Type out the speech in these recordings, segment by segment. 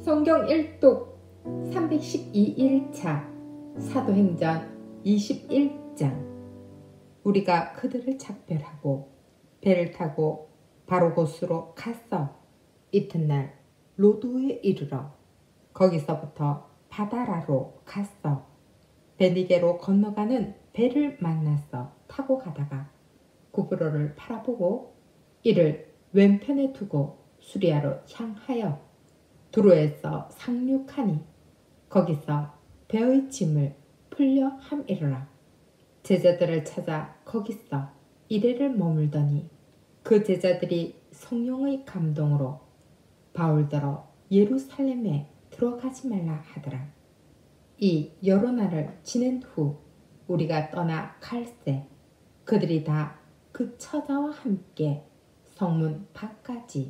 성경 1독 312일차 사도행전 21장. 우리가 그들을 작별하고 배를 타고 바로 곳으로 갔어. 이튿날 로도에 이르러 거기서부터 바다라로 갔어. 베니게로 건너가는 배를 만났어. 타고 가다가 구브로를 바라보고 이를 왼편에 두고 수리아로 향하여 두로에서 상륙하니 거기서 배의 짐을 풀려 함이르라. 제자들을 찾아 거기서 이래를 머물더니 그 제자들이 성령의 감동으로 바울더러 예루살렘에 들어가지 말라 하더라. 이 여러 날을 지낸 후 우리가 떠나 갈새 그들이 다 그 처자와 함께 성문 밖까지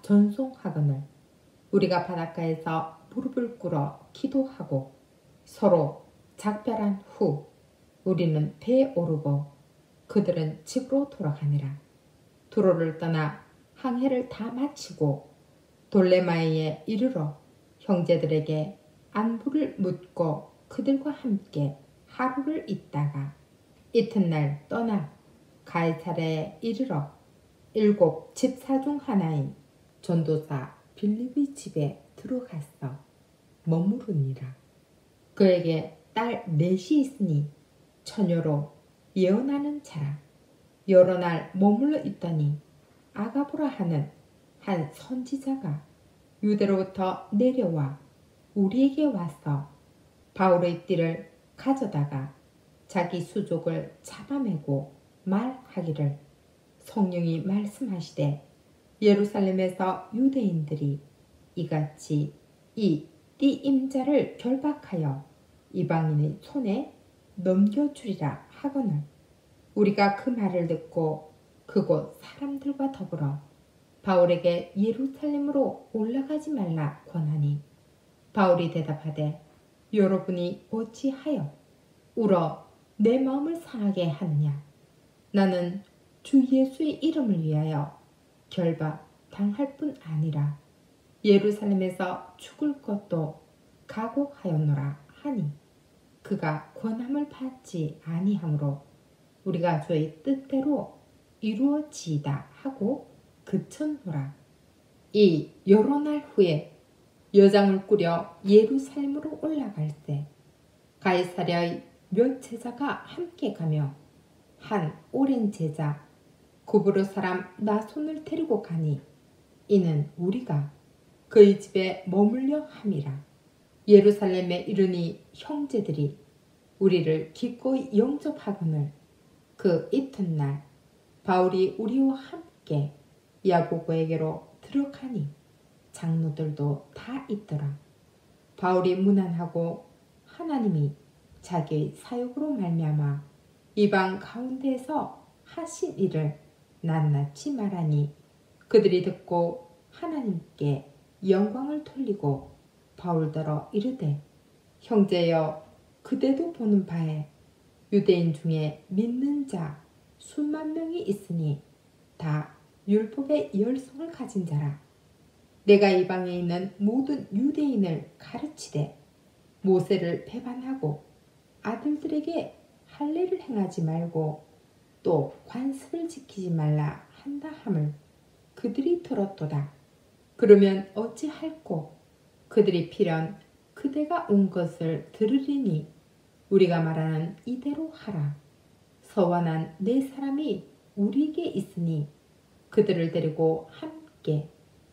전송하거늘 우리가 바닷가에서 무릎을 꿇어 기도하고 서로 작별한 후 우리는 배에 오르고 그들은 집으로 돌아가니라. 두로를 떠나 항해를 다 마치고 돌레마이에 이르러 형제들에게 안부를 묻고 그들과 함께 하루를 있다가 이튿날 떠나 가이사랴에 이르러 7 집사 중 하나인 전도사 빌립의 집에 들어갔어 머무르니라. 그에게 딸 넷이 있으니 처녀로 예언하는 자라. 여러 날 머물러 있더니 아가보라 하는 한 선지자가 유대로부터 내려와 우리에게 와서 바울의 띠를 가져다가 자기 수족을 잡아매고 말하기를 성령이 말씀하시되 예루살렘에서 유대인들이 이같이 이 띠 임자를 결박하여 이방인의 손에 넘겨주리라 하거늘 우리가 그 말을 듣고 그곳 사람들과 더불어 바울에게 예루살렘으로 올라가지 말라 권하니 바울이 대답하되 여러분이 어찌하여 울어 내 마음을 상하게 하느냐. 나는 주 예수의 이름을 위하여 결박 당할 뿐 아니라 예루살렘에서 죽을 것도 각오하였노라 하니 그가 권함을 받지 아니하므로 우리가 주의 뜻대로 이루어지이다 하고 그쳤노라. 이 여러 날 후에 여장을 꾸려 예루살렘으로 올라갈새 가이사랴의 몇 제자가 함께 가며 한 오랜 제자 구브로 사람 나손을 데리고 가니 이는 우리가 그의 집에 머물려 함이라. 예루살렘에 이르니 형제들이 우리를 기꺼이 영접하거늘 그 이튿날 바울이 우리와 함께 야고보에게로 들어가니 장로들도 다 있더라. 바울이 무난하고 하나님이 자기의 사역으로 말미암아 이방 가운데에서 하신 일을 낱낱이 말하니 그들이 듣고 하나님께 영광을 돌리고 바울더러 이르되 형제여 그대도 보는 바에 유대인 중에 믿는 자 수만 명이 있으니 다 율법의 열성을 가진 자라. 내가 이방에 있는 모든 유대인을 가르치되 모세를 배반하고 아들들에게 할례를 행하지 말고 또 관습을 지키지 말라 한다 함을 그들이 들었도다. 그러면 어찌할꼬. 그들이 필연 그대가 온 것을 들으리니 우리가 말하는 이대로 하라. 서원한 네 사람이 우리에게 있으니 그들을 데리고 함께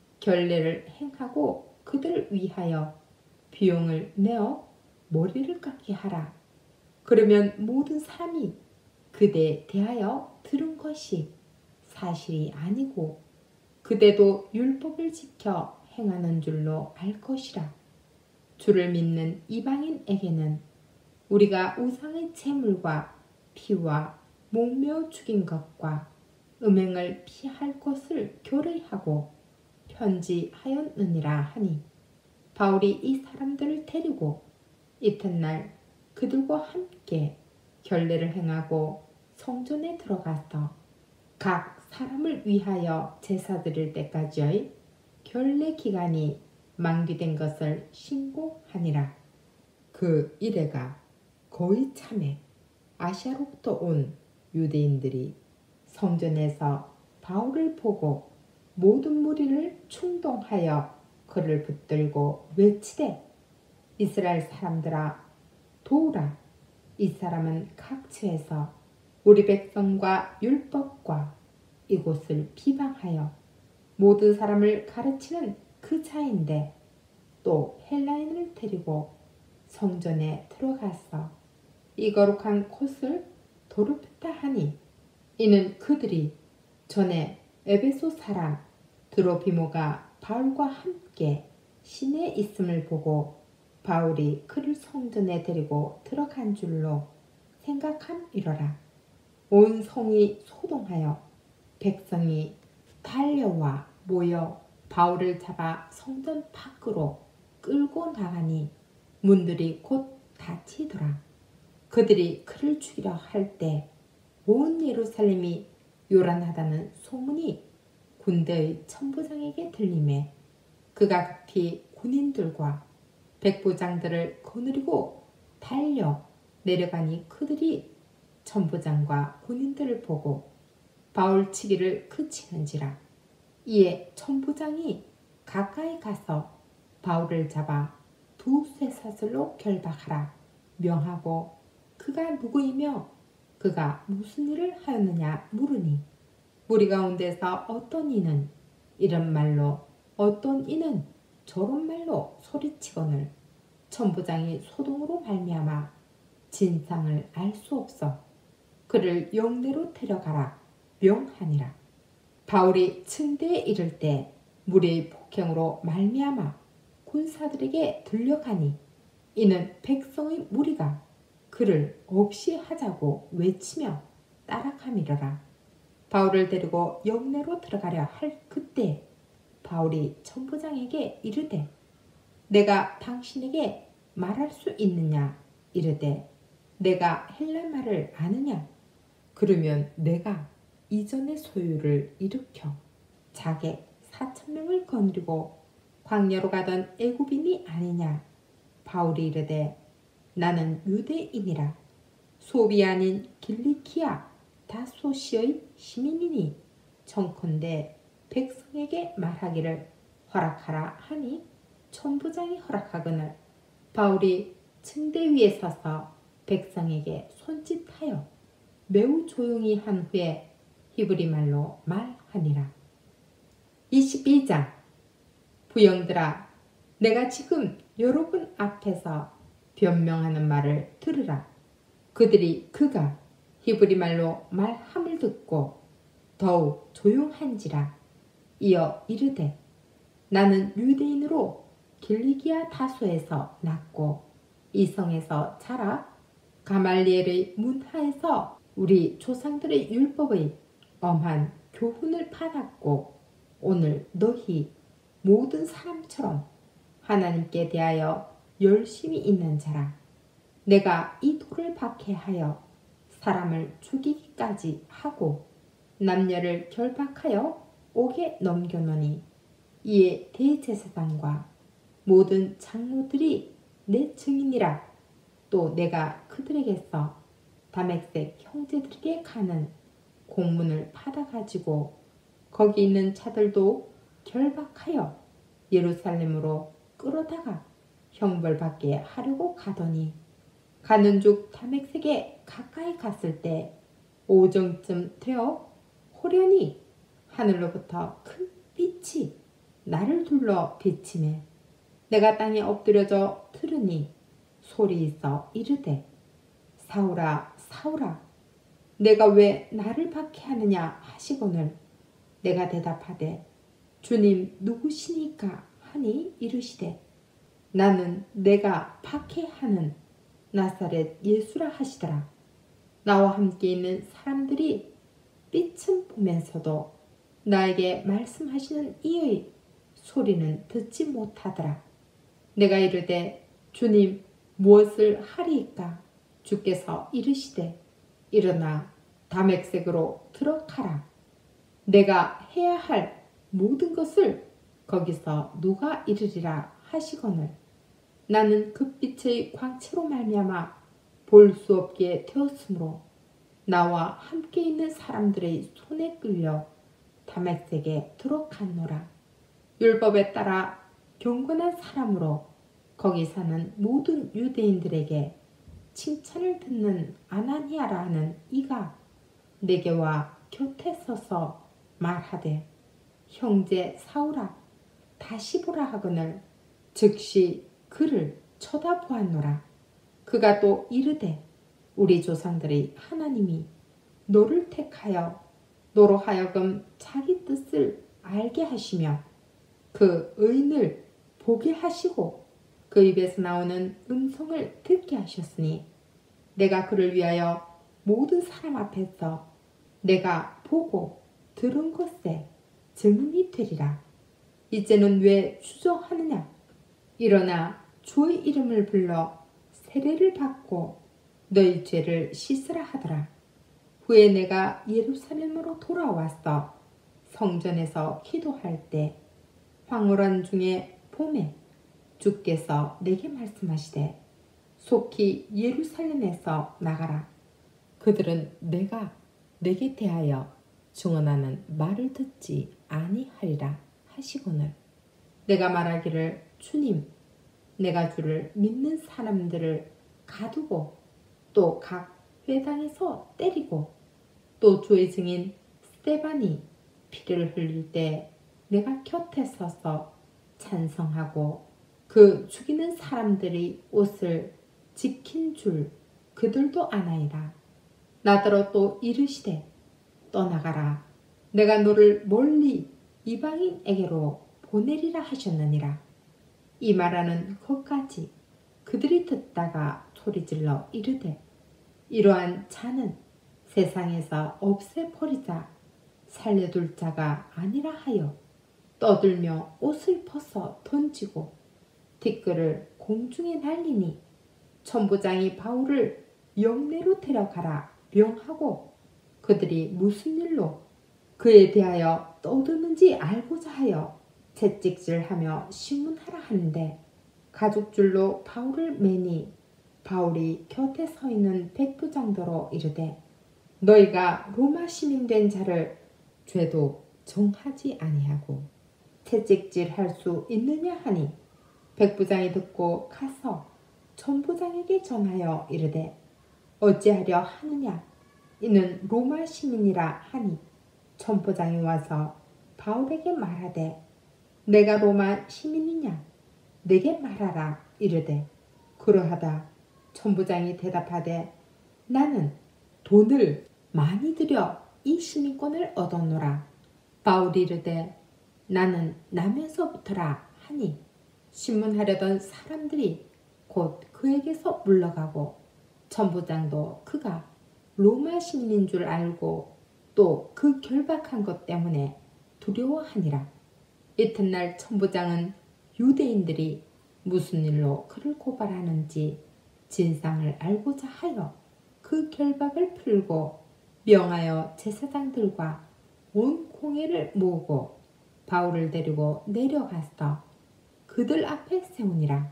결례를 행하고 그들을 위하여 비용을 내어 머리를 깎게 하라. 그러면 모든 사람이 그대에 대하여 들은 것이 사실이 아니고 그대도 율법을 지켜 행하는 줄로 알 것이라. 주를 믿는 이방인에게는 우리가 우상의 제물과 피와 목매어 죽인 것과 음행을 피할 것을 교례하고 편지하였느니라 하니 바울이 이 사람들을 데리고 이튿날 그들과 함께 결례를 행하고 성전에 들어가서 각 사람을 위하여 제사 드릴 때까지의 결례 기간이 만귀된 것을 신고하니라. 그 이래가 거의 참에 아시아로부터 온 유대인들이 성전에서 바울을 보고 모든 무리를 충동하여 그를 붙들고 외치되 이스라엘 사람들아 도우라. 이 사람은 각처에서 우리 백성과 율법과 이곳을 비방하여 모든 사람을 가르치는 그 자인데 또 헬라인을 데리고 성전에 들어가서 이 거룩한 곳을 더럽혔다 하니 이는 그들이 전에 에베소 사람 드로비모가 바울과 함께 시내에 있음을 보고 바울이 그를 성전에 데리고 들어간 줄로 생각함이러라. 온 성이 소동하여 백성이 달려와 모여 바울을 잡아 성전 밖으로 끌고 나가니 문들이 곧 닫히더라. 그들이 그를 죽이려 할 때 온 예루살렘이 요란하다는 소문이 군대의 천부장에게 들리매 그가 급히 군인들과 백부장들을 거느리고 달려 내려가니 그들이 천부장과 군인들을 보고 바울 치기를 그치는지라. 이에 천부장이 가까이 가서 바울을 잡아 두 쇠사슬로 결박하라 명하고 그가 누구이며 그가 무슨 일을 하였느냐 물으니 무리 가운데서 어떤 이는 이런 말로 어떤 이는 저런 말로 소리치거늘 천부장이 소동으로 말미암아 진상을 알 수 없어 그를 영내로 데려가라 명하니라. 바울이 층대에 이를 때 무리의 폭행으로 말미암아 군사들에게 들려가니 이는 백성의 무리가 그를 없이 하자고 외치며 따라가미러라. 바울을 데리고 영내로 들어가려 할 그때 바울이 천부장에게 이르되 내가 당신에게 말할 수 있느냐 이르되 내가 헬라말을 아느냐 그러면 내가 이전의 소유를 일으켜 자객 4,000명을 거느리고 광야로 가던 애굽인이 아니냐. 바울이 이르되 나는 유대인이라 소비 아닌 길리키아 다소시의 시민이니 청컨대 백성에게 말하기를 허락하라 하니 천부장이 허락하거늘 바울이 층대 위에 서서 백성에게 손짓하여 매우 조용히 한 후에 히브리 말로 말하니라. 22장 부영들아 내가 지금 여러분 앞에서 변명하는 말을 들으라. 그들이 그가 히브리 말로 말함을 듣고 더욱 조용한지라. 이어 이르되 나는 유대인으로 길리기아 다소에서 났고 이 성에서 자라 가말리엘의 문하에서 우리 조상들의 율법의 엄한 교훈을 받았고 오늘 너희 모든 사람처럼 하나님께 대하여 열심히 있는 자라. 내가 이 돌을 박해하여 사람을 죽이기까지 하고 남녀를 결박하여 옥에 넘겨놓으니 이에 대제사장과 모든 장로들이 내 증인이라. 또 내가 그들에게서 다메섹 형제들에게 가는 공문을 받아가지고 거기 있는 자들도 결박하여 예루살렘으로 끌어다가 형벌받게 하려고 가더니 가는 중 다메섹에 가까이 갔을 때 오정쯤 되어 호련히 하늘로부터 큰 빛이 나를 둘러 비치매 내가 땅에 엎드려져 들으니 소리 있어 이르되 사울아 사울아 내가 왜 나를 박해하느냐 하시거늘 내가 대답하되 주님 누구시니까 하니 이르시되 나는 내가 박해하는 나사렛 예수라 하시더라. 나와 함께 있는 사람들이 빛은 보면서도 나에게 말씀하시는 이의 소리는 듣지 못하더라. 내가 이르되 주님 무엇을 하리이까? 주께서 이르시되 일어나 다메섹으로 들어가라. 내가 해야 할 모든 것을 거기서 누가 이르리라 하시거늘 나는 그 빛의 광채로 말미암아 볼 수 없게 되었으므로 나와 함께 있는 사람들의 손에 끌려 다메섹에 들어갔노라. 율법에 따라 경건한 사람으로 거기 사는 모든 유대인들에게 칭찬을 듣는 아나니아라 하는 이가 내게 와 곁에 서서 말하되 형제 사울아 다시 보라 하거늘 즉시 그를 쳐다보았노라. 그가 또 이르되 우리 조상들의 하나님이 너를 택하여 너로 하여금 자기 뜻을 알게 하시며 그 의인을 보게 하시고 그 입에서 나오는 음성을 듣게 하셨으니 내가 그를 위하여 모든 사람 앞에서 내가 보고 들은 것에 증인이 되리라. 이제는 왜 주저하느냐? 일어나 주의 이름을 불러 세례를 받고 너희 죄를 씻으라 하더라. 후에 내가 예루살렘으로 돌아와서 성전에서 기도할 때 황홀한 중에 봄에 주께서 내게 말씀하시되 속히 예루살렘에서 나가라. 그들은 내가 내게 대하여 증언하는 말을 듣지 아니하리라 하시거늘 내가 말하기를 주님 내가 주를 믿는 사람들을 가두고 또 각 회당에서 때리고 또 주의 증인 스데반이 피를 흘릴 때 내가 곁에 서서 찬성하고 그 죽이는 사람들의 옷을 지킨 줄 그들도 아나이다. 나더러 또 이르시되 떠나가라. 내가 너를 멀리 이방인에게로 보내리라 하셨느니라. 이 말하는 것까지 그들이 듣다가 소리질러 이르되 이러한 자는 세상에서 없애버리자 살려둘 자가 아니라 하여 떠들며 옷을 벗어 던지고 티끌을 공중에 날리니 천부장이 바울을 영내로 데려가라 명하고 그들이 무슨 일로 그에 대하여 떠드는지 알고자 하여 채찍질하며 신문하라 하는데 가죽줄로 바울을 매니 바울이 곁에 서 있는 백부장더러 이르되 너희가 로마 시민 된 자를 죄도 정하지 아니하고 채찍질할 수 있느냐 하니 백부장이 듣고 가서 천부장에게 전하여 이르되 어찌하려 하느냐 이는 로마 시민이라 하니 천부장이 와서 바울에게 말하되 내가 로마 시민이냐 내게 말하라 이르되 그러하다 천부장이 대답하되 나는 돈을 많이 들여 이 시민권을 얻었노라. 바울이 이르되 나는 남에서부터라 하니 신문하려던 사람들이 곧 그에게서 물러가고 천부장도 그가 로마 시민인 줄 알고 또 그 결박한 것 때문에 두려워하니라. 이튿날 천부장은 유대인들이 무슨 일로 그를 고발하는지 진상을 알고자 하여 그 결박을 풀고 명하여 제사장들과 온 공회를 모으고 바울을 데리고 내려가서 그들 앞에 세우니라.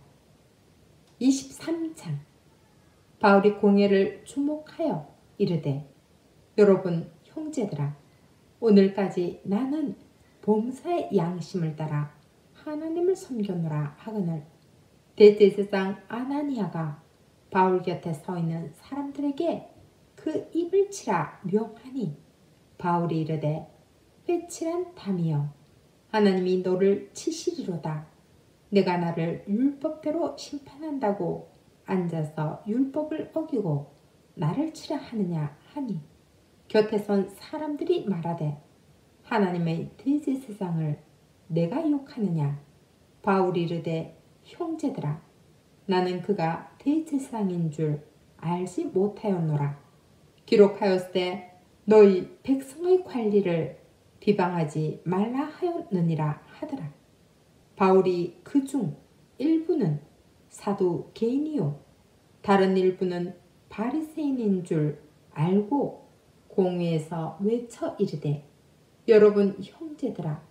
23장 바울이 공회를 주목하여 이르되 여러분 형제들아 오늘까지 나는 범사의 양심을 따라 하나님을 섬겼노라 하거늘 대제사장 아나니아가 바울 곁에 서 있는 사람들에게 그 입을 치라 명하니 바울이 이르되 회칠한 담이여 하나님이 너를 치시리로다. 내가 나를 율법대로 심판한다고 앉아서 율법을 어기고 나를 치라 하느냐 하니 곁에 선 사람들이 말하되 하나님의 대제사장을 내가 욕하느냐. 바울이 이르되 형제들아 나는 그가 대제사장인 줄 알지 못하였노라. 기록하였으되 너희 백성의 관리를 비방하지 말라 하였느니라 하더라. 바울이 그중 일부는 사두개인이요 다른 일부는 바리새인인 줄 알고 공회에서 외쳐 이르되 여러분 형제들아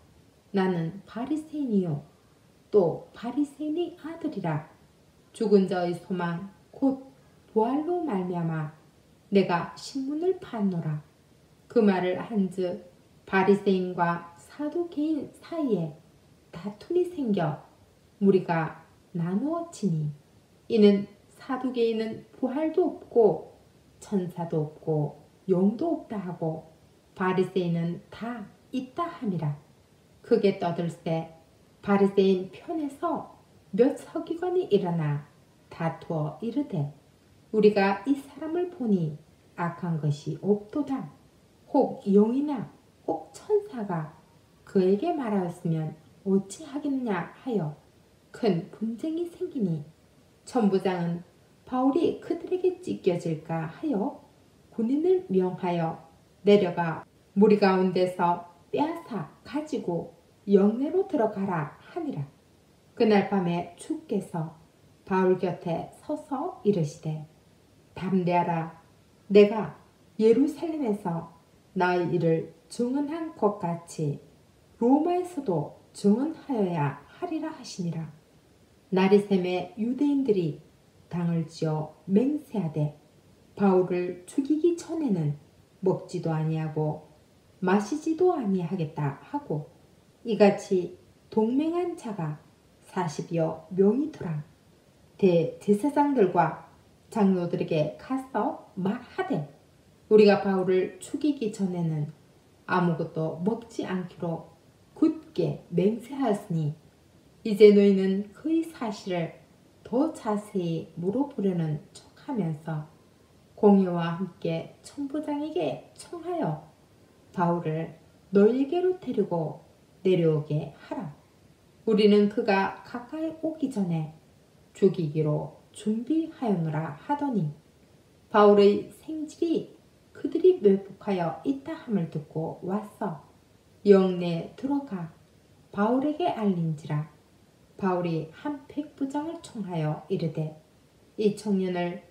나는 바리새인이요 또 바리새인의 아들이라. 죽은 자의 소망 곧 부활로 말미암아 내가 신문을 받노라. 그 말을 한즉 바리새인과 사두개인 사이에 다툼이 생겨 무리가 나누어지니, 이는 사두개인은 부활도 없고 천사도 없고 영도 없다 하고 바리새인은 다 있다 함이라. 크게 떠들세 바리새인 편에서 몇 서기관이 일어나 다투어 이르되, 우리가 이 사람을 보니 악한 것이 없도다. 혹 영이나 혹 천사가 그에게 말하였으면 어찌하겠느냐 하여 큰 분쟁이 생기니, 천부장은 바울이 그들에게 찢겨질까 하여 군인을 명하여 내려가 무리 가운데서 빼앗아 가지고 영내로 들어가라 하니라. 그날 밤에 주께서 바울 곁에 서서 이르시되, 담대하라. 내가 예루살렘에서 나의 일을 증언한 것 같이 로마에서도 증언하여야 하리라 하시니라. 나리샘의 유대인들이 당을 지어 맹세하되 바울을 죽이기 전에는 먹지도 아니하고 마시지도 아니하겠다 하고, 이같이 동맹한 자가 40여 명이더라. 대제사장들과 장로들에게 가서 말하되, 우리가 바울을 죽이기 전에는 아무것도 먹지 않기로 굳게 맹세하였으니, 이제 너희는 그의 사실을 더 자세히 물어보려는 척하면서 공회와 함께 천부장에게 청하여 바울을 너희에게로 데리고 내려오게 하라. 우리는 그가 가까이 오기 전에 죽이기로 준비하였노라 하더니, 바울의 생질이 그들이 매복하여 있다 함을 듣고 와서 영내에 들어가 바울에게 알린지라. 바울이 한 백부장을 청하여 이르되, 이 청년을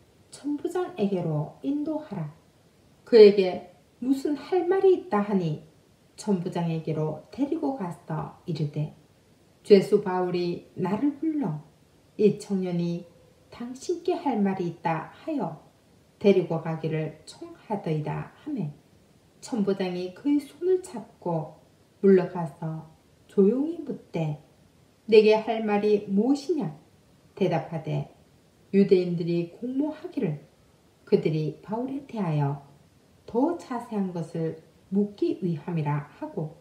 천부장에게로 인도하라. 그에게 무슨 할 말이 있다 하니 천부장에게로 데리고 가서 이르되, 죄수 바울이 나를 불러 이 청년이 당신께 할 말이 있다 하여 데리고 가기를 청하더이다 하매, 천부장이 그의 손을 잡고 물러가서 조용히 묻되, 내게 할 말이 무엇이냐? 대답하되, 유대인들이 공모하기를 그들이 바울에 대하여 더 자세한 것을 묻기 위함이라 하고,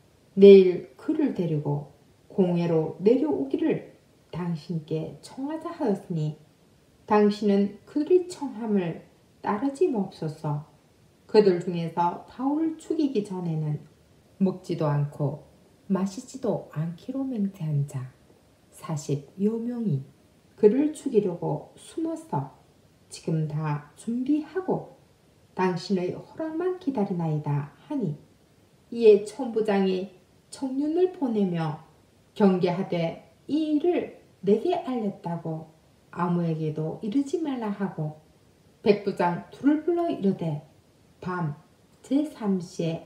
내일 그를 데리고 공회로 내려오기를 당신께 청하자 하였으니, 당신은 그들의 청함을 따르지 맙소서. 그들 중에서 바울을 죽이기 전에는 먹지도 않고 마시지도 않기로 맹세한 자 40여 명이 그를 죽이려고 숨어서 지금 다 준비하고 당신의 허락만 기다리나이다 하니, 이에 천부장이 청년을 보내며 경계하되 이 일을 내게 알렸다고 아무에게도 이르지 말라 하고, 백부장 둘을 불러 이르되, 밤 제3시에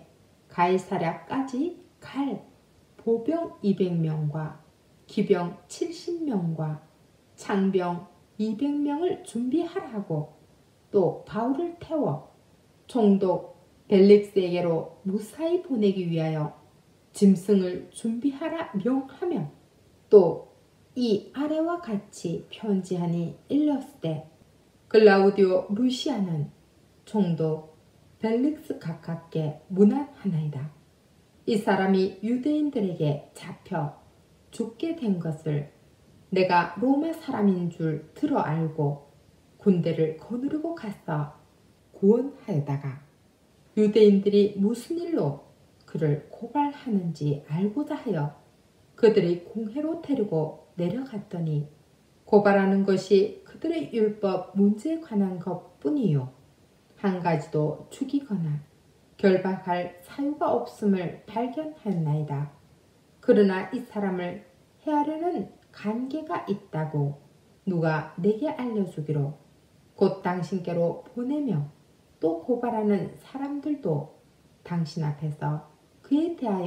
가이사랴까지 갈 보병 200명과 기병 70명과 창병 200명을 준비하라 하고, 또 바울을 태워 총독 벨릭스에게로 무사히 보내기 위하여 짐승을 준비하라 명하며, 또 이 아래와 같이 편지하니 일렀으되, 글라우디오 루시아는 총독 벨릭스 가깝게 문안하나이다. 이 사람이 유대인들에게 잡혀 죽게 된 것을 내가 로마 사람인 줄 들어 알고 군대를 거느리고 가서 구원하여다가 유대인들이 무슨 일로 그를 고발하는지 알고자 하여 그들의 공회로 데리고 내려갔더니, 고발하는 것이 그들의 율법 문제에 관한 것뿐이요 한 가지도 죽이거나 결박할 사유가 없음을 발견하였나이다. 그러나 이 사람을 해하려는 관계가 있다고 누가 내게 알려주기로 곧 당신께로 보내며, 또 고발하는 사람들도 당신 앞에서 그에 대하여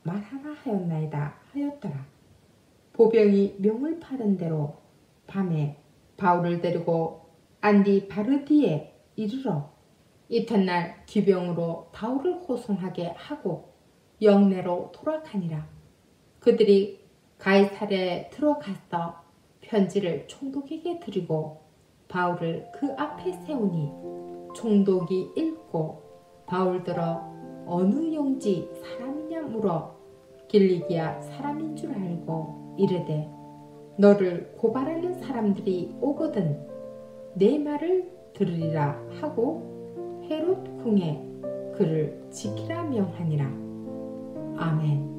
말하라 하였나이다 하였더라. 보병이 명을 파른 대로 밤에 바울을 데리고 안디바르디에 이르러 이튿날 기병으로 바울을 호송하게 하고 영내로 돌아가니라. 그들이 가이사랴에 들어가서 편지를 총독에게 드리고 바울을 그 앞에 세우니 총독이 읽고 바울들어 어느 영지 사람이냐 물어 길리기아 사람인 줄 알고 이르되 너를 고발하는 사람들이 오거든 내 말을 들으리라 하고 헤롯 궁에 그를 지키라 명하니라. 아멘.